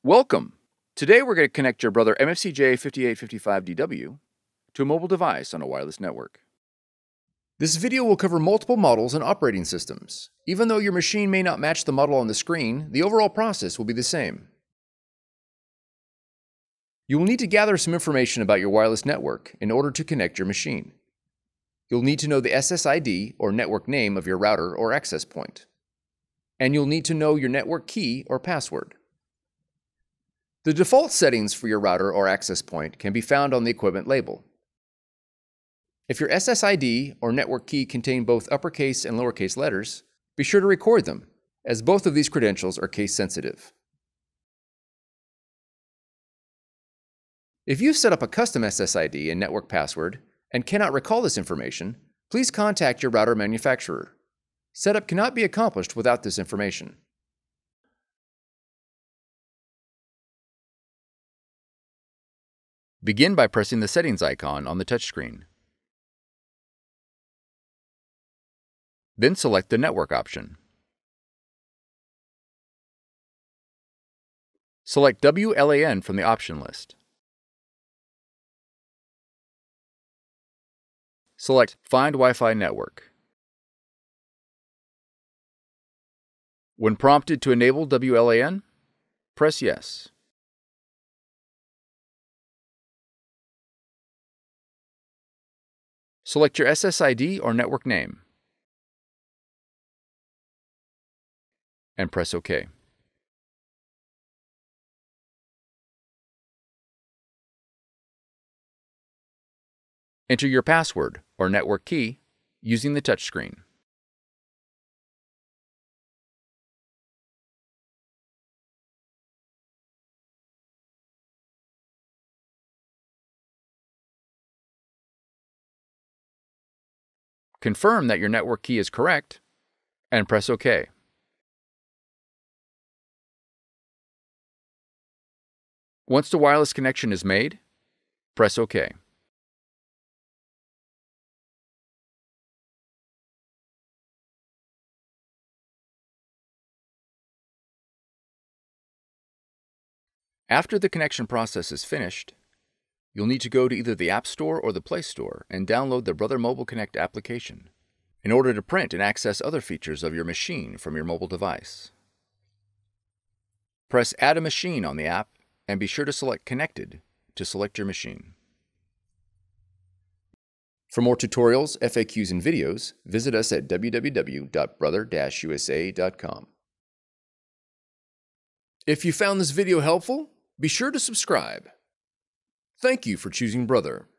Welcome! Today we're going to connect your Brother MFC-J5855DW to a mobile device on a wireless network. This video will cover multiple models and operating systems. Even though your machine may not match the model on the screen, the overall process will be the same. You will need to gather some information about your wireless network in order to connect your machine. You'll need to know the SSID or network name of your router or access point. And you'll need to know your network key or password. The default settings for your router or access point can be found on the equipment label. If your SSID or network key contain both uppercase and lowercase letters, be sure to record them, as both of these credentials are case sensitive. If you've set up a custom SSID and network password and cannot recall this information, please contact your router manufacturer. Setup cannot be accomplished without this information. Begin by pressing the settings icon on the touchscreen. Then select the network option. Select WLAN from the option list. Select Find Wi-Fi Network. When prompted to enable WLAN, press Yes. Select your SSID or network name and press OK. Enter your password or network key using the touchscreen. Confirm that your network key is correct and press OK. Once the wireless connection is made, press OK. After the connection process is finished, you'll need to go to either the App Store or the Play Store and download the Brother Mobile Connect application in order to print and access other features of your machine from your mobile device. Press Add a Machine on the app and be sure to select Connected to select your machine. For more tutorials, FAQs, and videos, visit us at www.brother-usa.com. If you found this video helpful, be sure to subscribe. Thank you for choosing Brother.